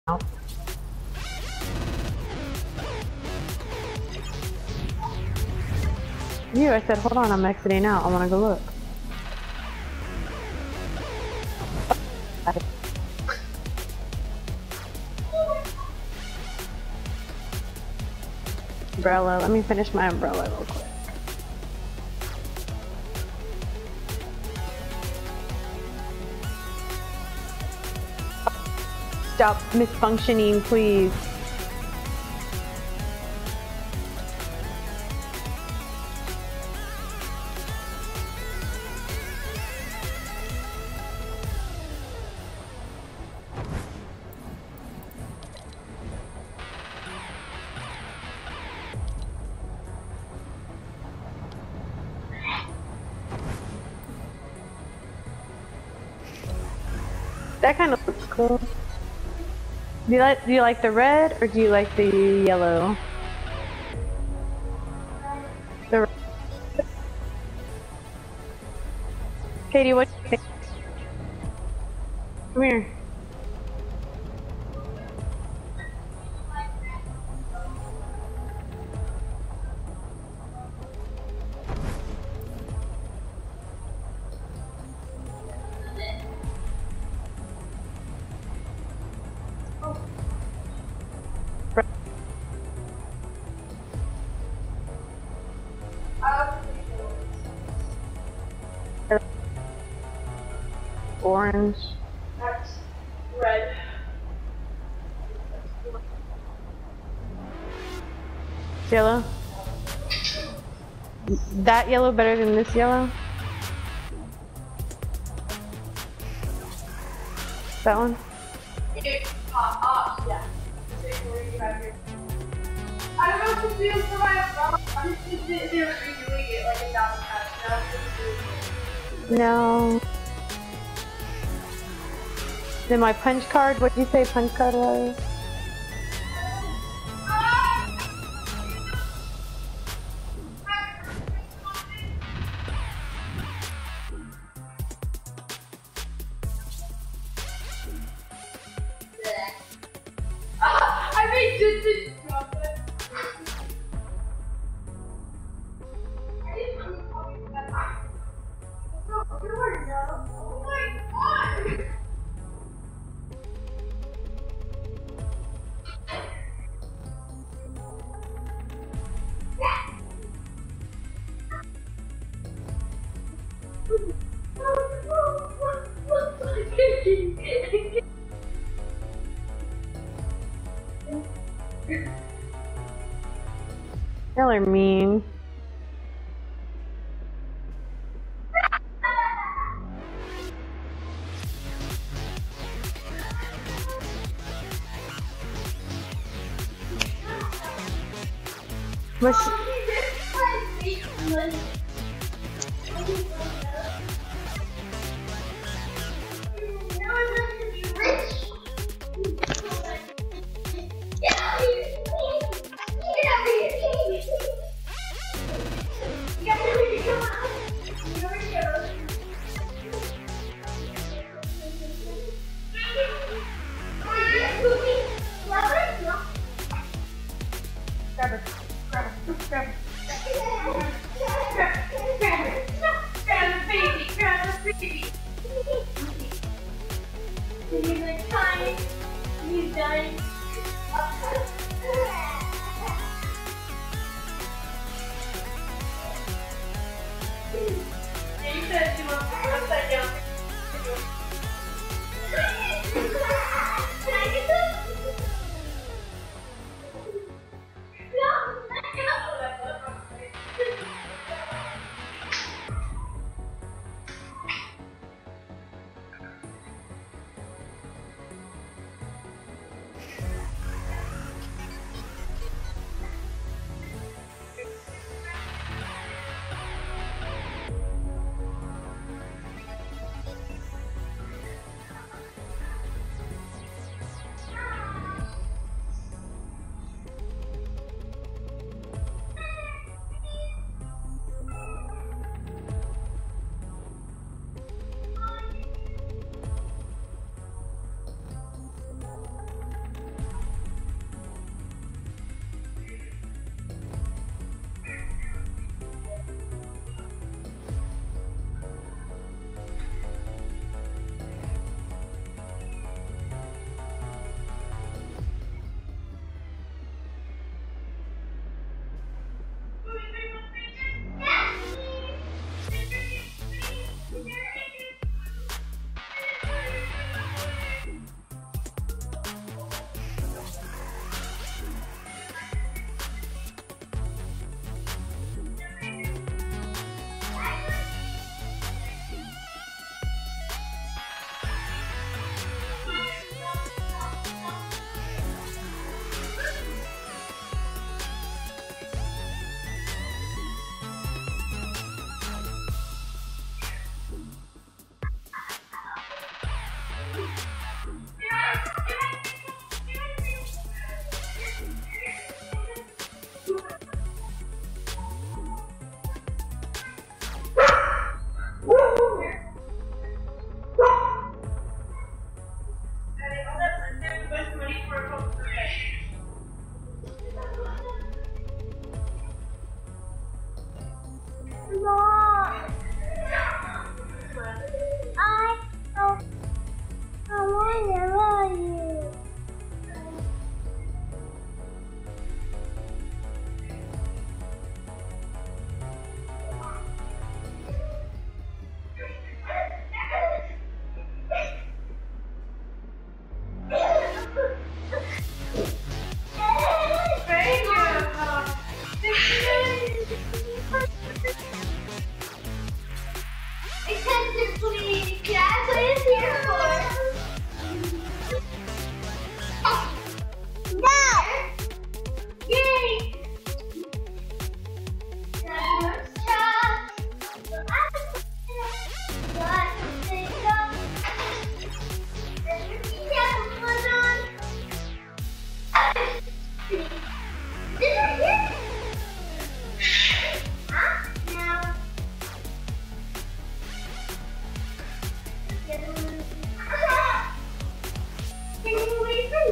out. You, I said, hold on, I'm exiting out. I want to go look. Umbrella. Let me finish my umbrella real quick. Stop misfunctioning, please. That kind of looks cool. Do you like the red or do you like the yellow? The red. Katie, what do you think? Come here. Orange. That's red. Yellow. That yellow better than this yellow? That one? Yeah. I don't know what to do for my umbrella. I'm just they're redoing it like 1,000 times. No. Then my punch card, what did you say punch card was? I made distance chocolate. Oh my god! Y'all are mean. What's He's like, hi. He's dying. You said you want to go upside down.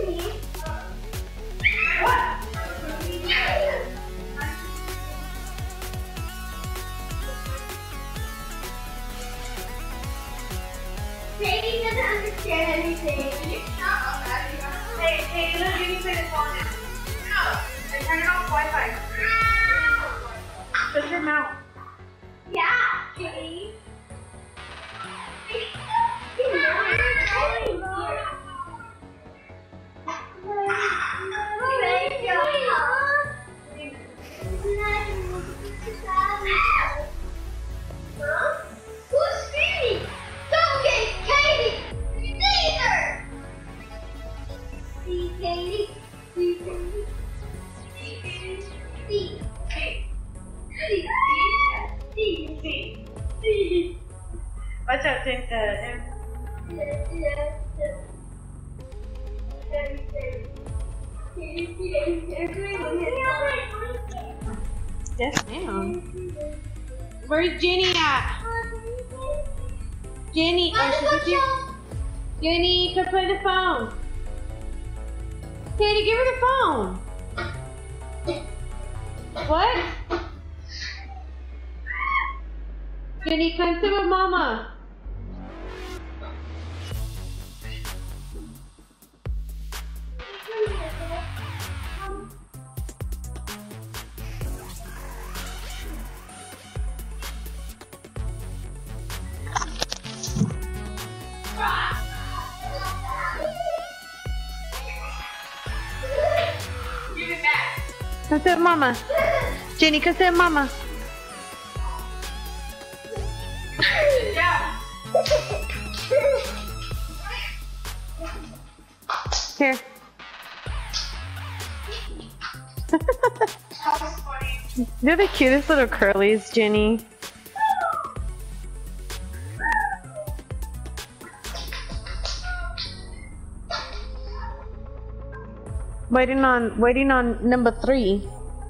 Katie doesn't understand anything. Hey, let me put his phone down. No. I turn it off Wi-Fi. Shut your mouth. Yeah, Katie. Who's screaming? Don't get Katie! Neither! See Katie? See Katie? See Katie? See Katie? See. Watch out, take that. Yes, ma'am. Where's Jenny at? Jenny, Jenny, come play the phone. Katie, give her the phone. What? Jenny, come sit with Mama. Give it back. Come sit with Mama. Jenny, come sit with Mama. Yeah. Here. That was funny. They're the cutest little curlies, Jenny. Waiting on number 3.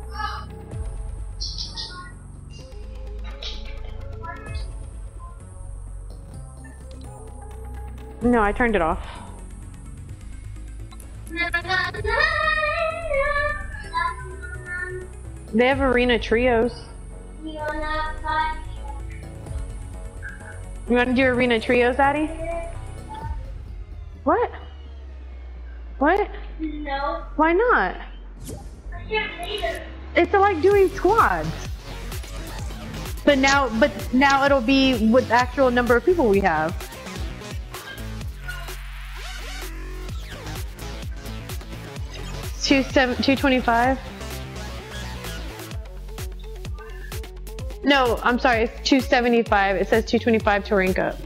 No, I turned it off. They have arena trios. You want to do arena trios, Daddy? What? What? No. Why not? I can't read it. It's like doing squads. But now it'll be with the actual number of people we have. $225? No, I'm sorry, it's $275. It says $225 to rank up.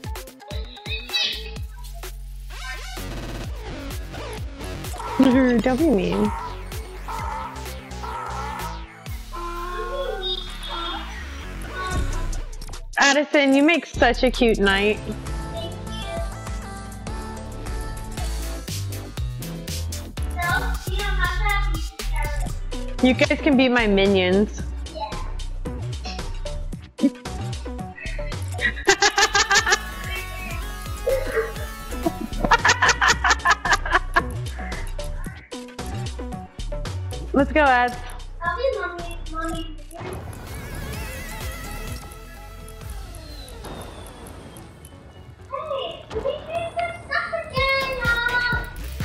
Don't be mean. Addison, you make such a cute knight. You guys can be my minions. Let's go, Ads. I'll be mommy. Hey, we did this stuff again, Mom.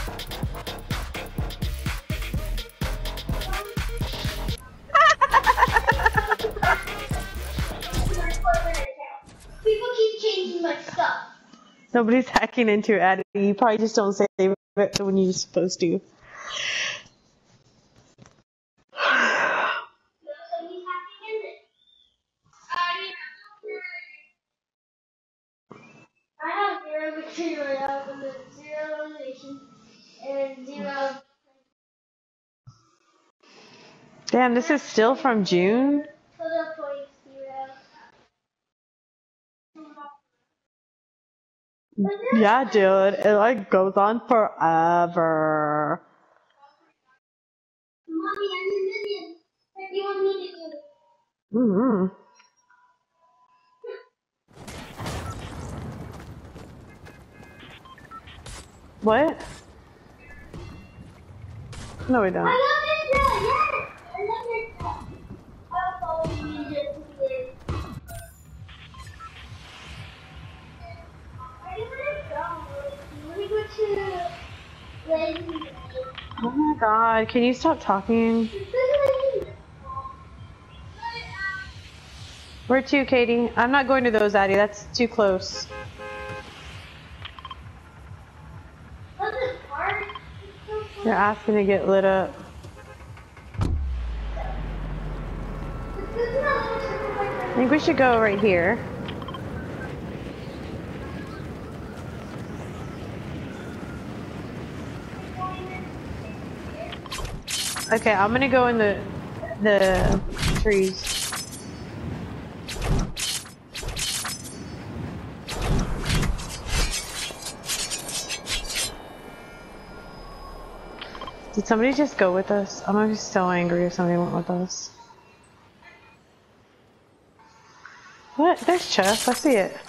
People keep changing my stuff. Nobody's hacking into it, Addie. You probably just don't save it when you're supposed to. I have 0 material and 0 elimination and 0. Damn, this is still from June? Total points 0. Yeah, dude. It like goes on forever. Mommy, I'm a minion. What do you want me to do? Mm-hmm. What? No, we don't. I love Ninja, yes! I love Ninja. I'll follow Ninja today. Where do you want to go? Let me go to Oh my god, can you stop talking? Where to, Katie? I'm not going to those, Addie. That's too close. You're asking to get lit up. I think we should go right here. Okay, I'm gonna go in the trees. Did somebody just go with us? I'm gonna be so angry if somebody went with us. What? There's Chuff. I see it.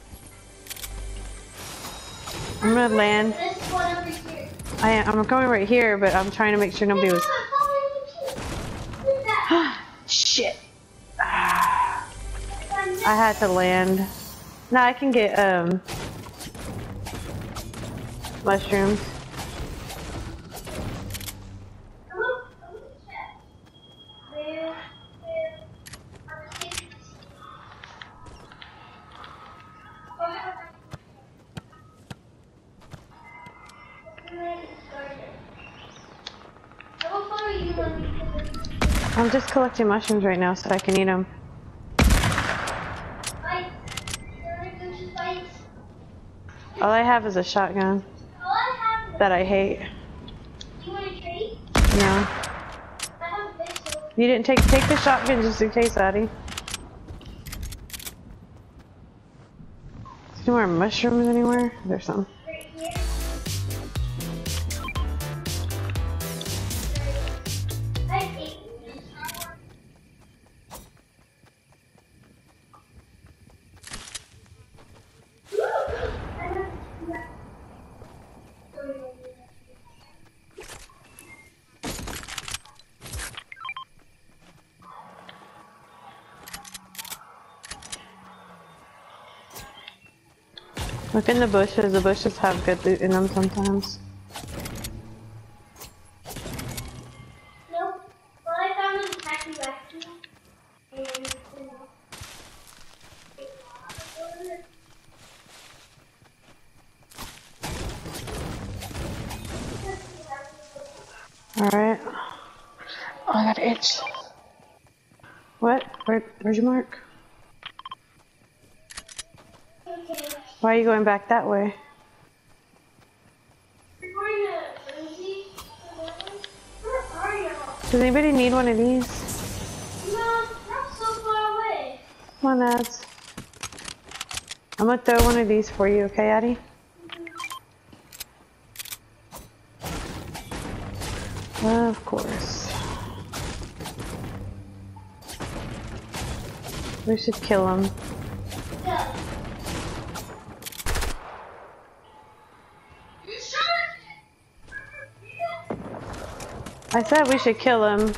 I'm gonna land. I'm going right here, but I'm trying to make sure nobody was. Shit. I had to land. Now I can get mushrooms. I'm just collecting mushrooms right now so I can eat them. All I have is a shotgun that I hate. No. You didn't take the shotgun just in case, Addie. Is there more mushrooms anywhere? There's some. Look in the bushes have good loot in them sometimes. Nope. Well, I found a tacky vacuum. And, Alright. Oh, I got an itch. What? Where's your mark? okay. Why are you going back that way? We're going to Lindsay. Where are y'all? Does anybody need one of these? No, not so far away. Come on, Ads. I'm gonna throw one of these for you, okay, Addie? Of course. We should kill him. Yeah. I said we should kill him.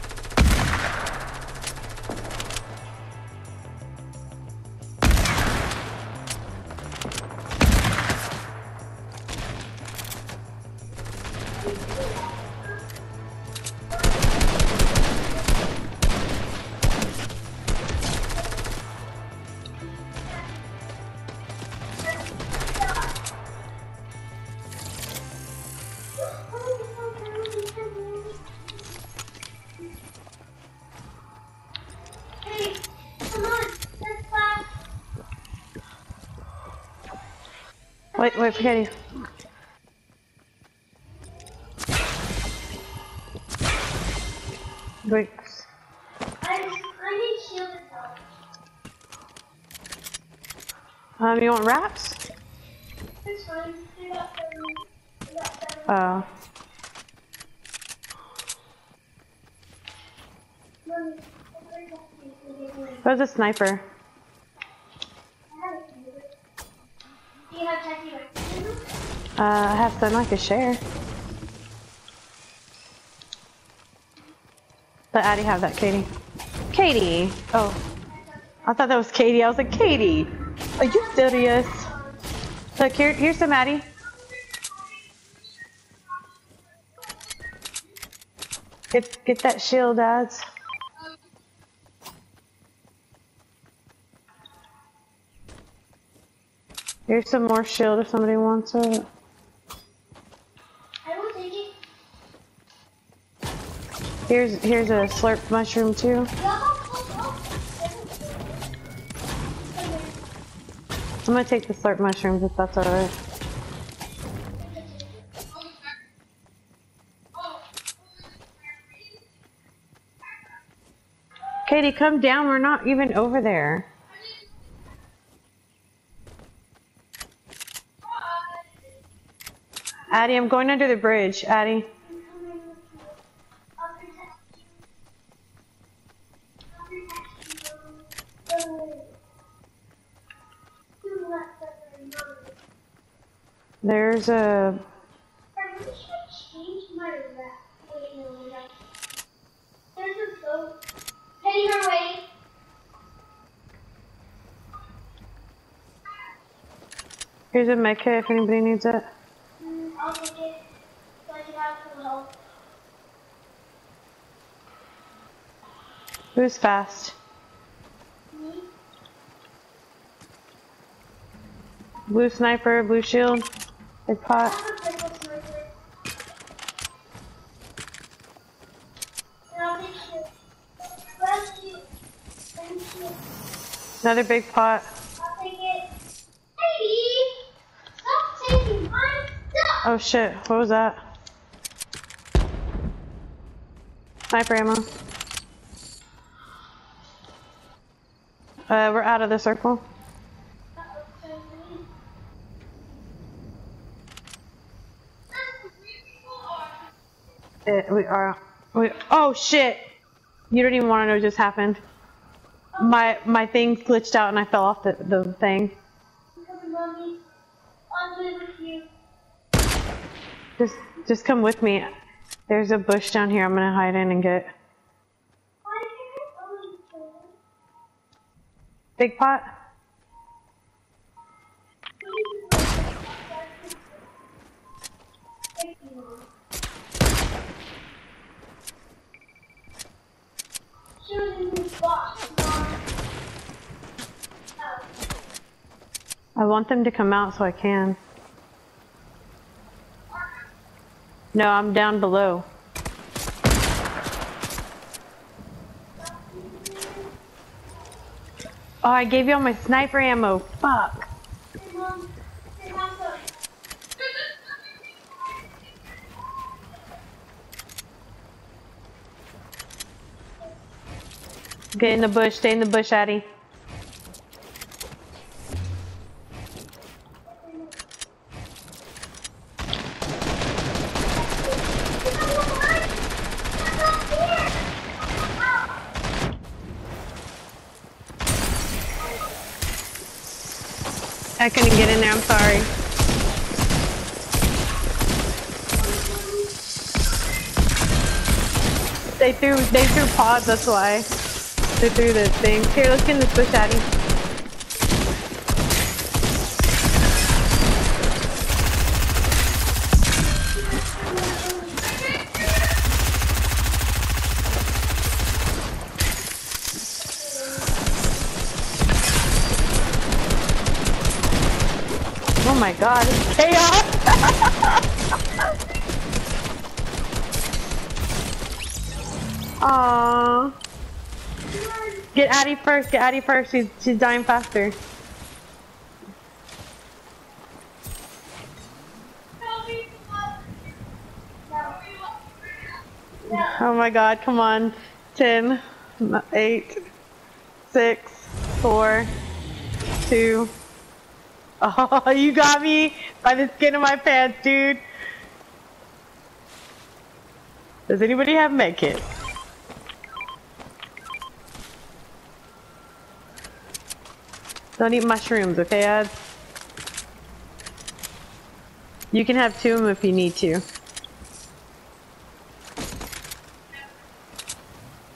Hey, come on, let's clap. Wait, forget you. Wait. I need shield and health. You want wraps? It's fine. I got seven. Oh. Mommy, Where's the sniper? do you have tacky vacuum? I have some I could share. Let Addie have that, Katie. Katie! Oh. I thought that was Katie. I was like, Katie! Are you serious? Look, here's some Addie. Get that shield, ads. Here's some more shield if somebody wants it. I will take it. Here's a slurp mushroom too. I'm gonna take the slurp mushrooms if that's alright. Katie, come down. We're not even over there. Addie, I'm going under the bridge. Addie. There's a... Heading our way. Here's a med kit if anybody needs it. I'll take it so I can have some help. Who's fast? Me? Blue sniper, blue shield, big I pot. have a purple sniper. And I'll take you. Thank you. Thank you. Another big pot. I'll take it. Baby! Stop taking my stuff! Oh shit, what was that? Sniper ammo. We're out of the circle. We are. Oh shit! You don't even want to know what just happened. My thing glitched out and I fell off the thing. I'm coming, Mommy. I'll do it with you. Just come with me. There's a bush down here. I'm gonna hide in and get. Why can't I always do it? Big pot. Thank you, Mom. She was in this box, Mom. Oh. I want them to come out so I can. No, I'm down below. Oh, I gave you all my sniper ammo. Fuck. Hey, Mom. Hey, Mom, sorry. Get in the bush. Stay in the bush, Addie. I couldn't get in there. I'm sorry. They threw pods. That's why. They threw the thing. Here, let's get in this bush, Addie. Oh my god, it's chaos! Aww. Get Addie first, get Addie first. She's dying faster. Oh my god, come on. 10, 8, 6, 4, 2. Oh, you got me by the skin of my pants, dude. Does anybody have medkit? Don't eat mushrooms, okay, Ad? You can have 2 of them if you need to.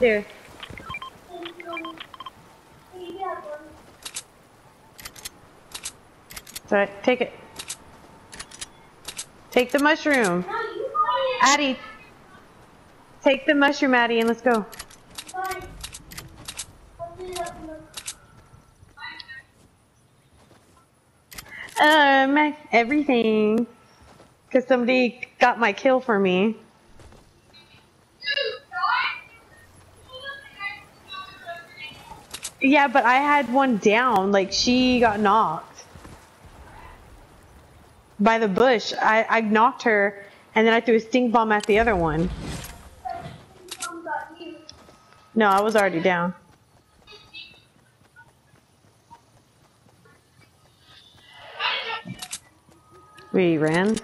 Here. It's alright, take it. Take the mushroom. Addie. Take the mushroom, Addie, and let's go. Everything. Because somebody got my kill for me. Yeah, but I had one down. Like, she got knocked by the bush. I knocked her, and then I threw a stink bomb at the other one. No, I was already down. We ran.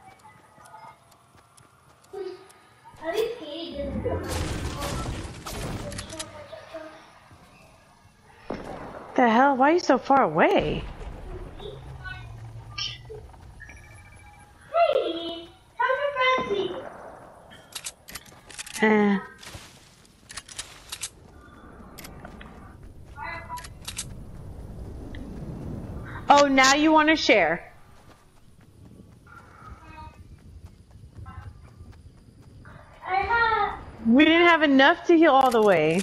The hell? Why are you so far away? Hey, how's your friend? Oh, now you want to share? We didn't have enough to heal all the way.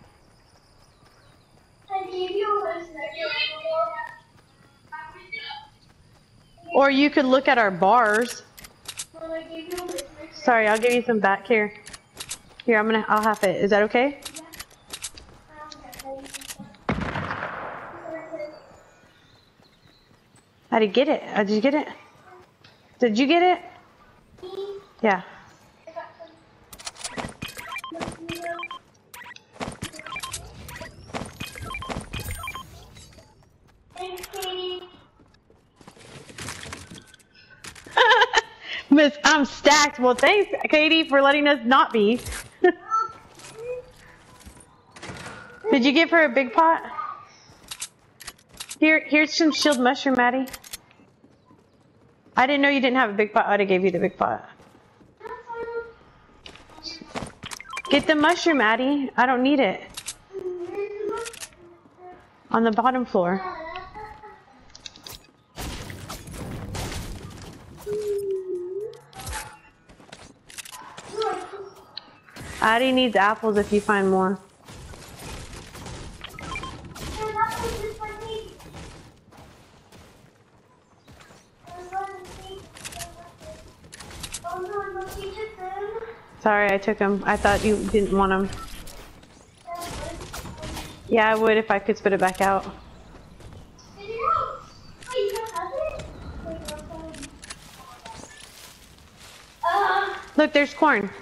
Or you could look at our bars. Sorry, I'll give you some back here. Here, I'll have it. Is that okay? How did you get it? Did you get it? Did you get it? Yeah. Miss, I'm stacked. Well, thanks, Katie, for letting us not be. Did you give her a big pot? Here's some shield mushroom, Maddie. I didn't know you didn't have a big pot. I'd have gave you the big pot. Get the mushroom, Maddie. I don't need it. On the bottom floor. Addie needs apples if you find more. Sorry, I took them. I thought you didn't want them. Yeah, I would if I could spit it back out. Look, there's corn.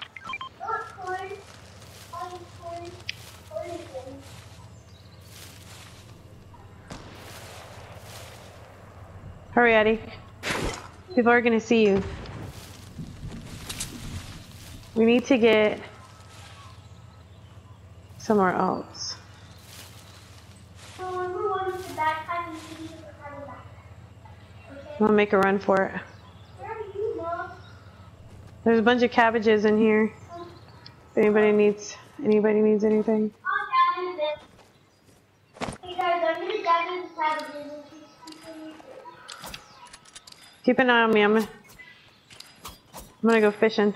Hurry, Eddie. People are gonna see you. We need to get somewhere else. I'm gonna make a run for it. There's a bunch of cabbages in here. If anybody needs anything. Keep an eye on me. I'm gonna go fishing.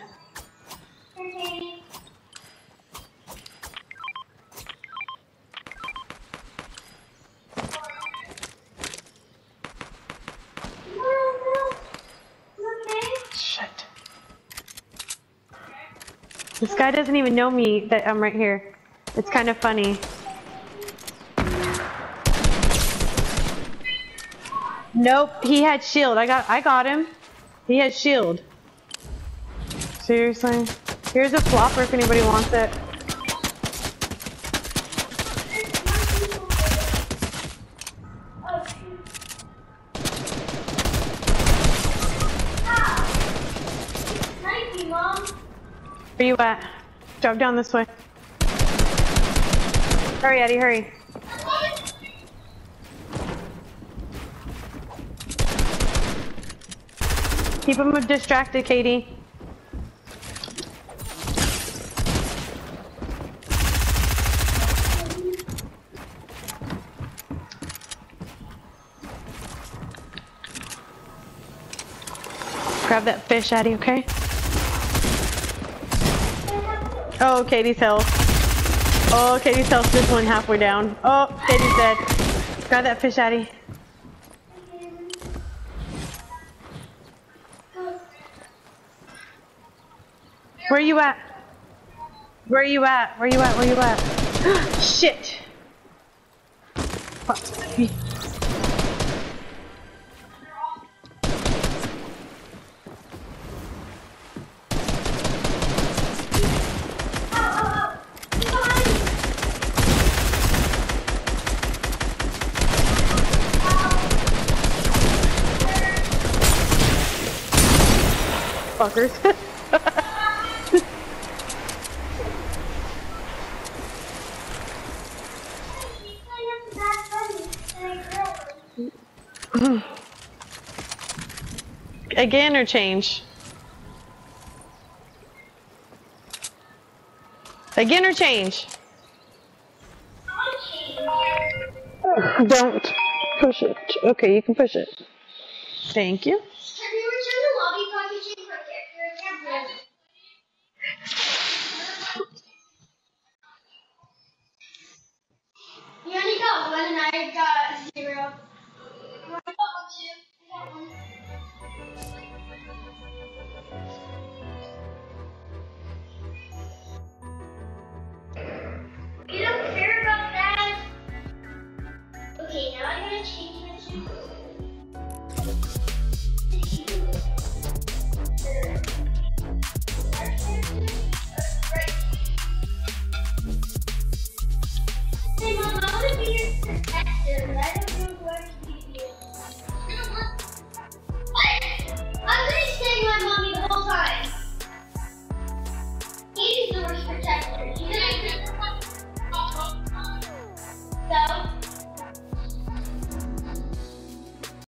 Shit. This guy doesn't even know me that I'm right here. It's kind of funny. Nope, he had shield. I got him. He had shield. Seriously? Here's a flopper if anybody wants it. Where you at? Drop down this way. Hurry, Eddie, hurry. Keep him distracted, Katie. Grab that fish, Addie, okay? Oh, Katie's health. Oh, Katie's health just went halfway down. Oh, Katie's dead. Grab that fish, Addie. Where are you at? Where are you at? Where are you at? Where are you at? Shit! Fuckers. Again or change? Again or change? Don't push it. Okay, you can push it. Thank you. Have you returned the lobby packaging for character again? You only got one and I got 0.